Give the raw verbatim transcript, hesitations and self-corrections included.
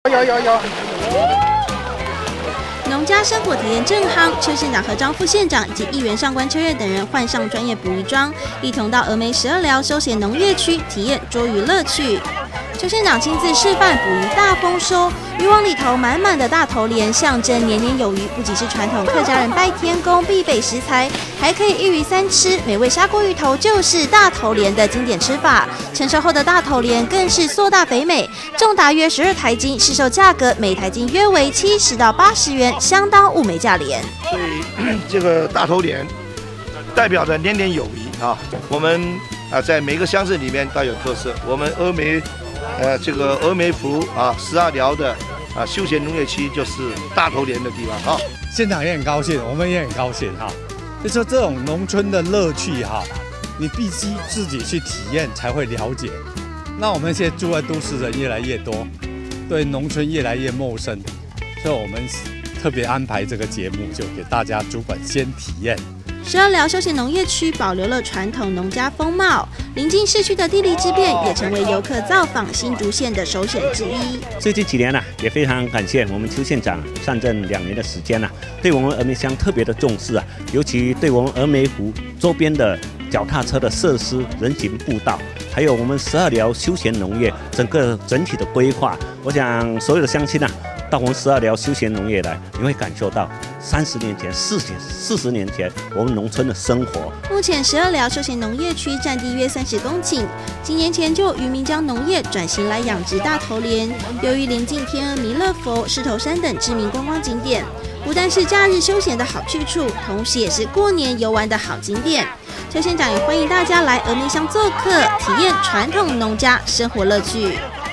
有有有。 农家生活体验正夯，邱县长和张副县长以及议员上官秋月等人换上专业捕鱼装，一同到峨眉十二寮休闲农业区体验捉鱼乐趣。邱县长亲自示范捕鱼大丰收，渔网里头满满的大头鲢，象征年年有余，不仅是传统客家人拜天公必备食材，还可以一鱼三吃。美味砂锅鱼头就是大头鲢的经典吃法，成熟后的大头鲢更是硕大肥美，重达约十二台斤，市售价格每台斤约为七十到八十元，相当物美价廉。 所以这个大头鲢代表着年年有余啊！我们啊在每个乡镇里面都有特色，我们峨眉。呃，这个峨眉湖啊，十二寮的啊休闲农业区就是大头鲢的地方啊。 县长也很高兴，我们也很高兴哈。就说这种农村的乐趣哈，你必须自己去体验才会了解。那我们现在住在都市人越来越多，对农村越来越陌生，所以我们特别安排这个节目，就给大家主管先体验。 十二寮休闲农业区保留了传统农家风貌，临近市区的地利之便也成为游客造访新竹县的首选之一。 最近几年呢、啊，也非常感谢我们邱县长上任两年的时间呢、啊，对我们峨眉乡特别的重视啊，尤其对我们峨眉湖周边的脚踏车的设施、人行步道，还有我们十二寮休闲农业整个整体的规划，我想所有的乡亲啊，到我们十二寮休闲农业来，你会感受到三十年前、四十四十年前我们农村的生活。 目前十二寮休闲农业区占地约三十公顷，几年前就有渔民将农业转型来养殖大头鲢。由于临近天鹅弥勒佛、狮头山等知名观光景点，不但是假日休闲的好去处，同时也是过年游玩的好景点。邱县长也欢迎大家来峨眉乡做客，体验传统农家生活乐趣。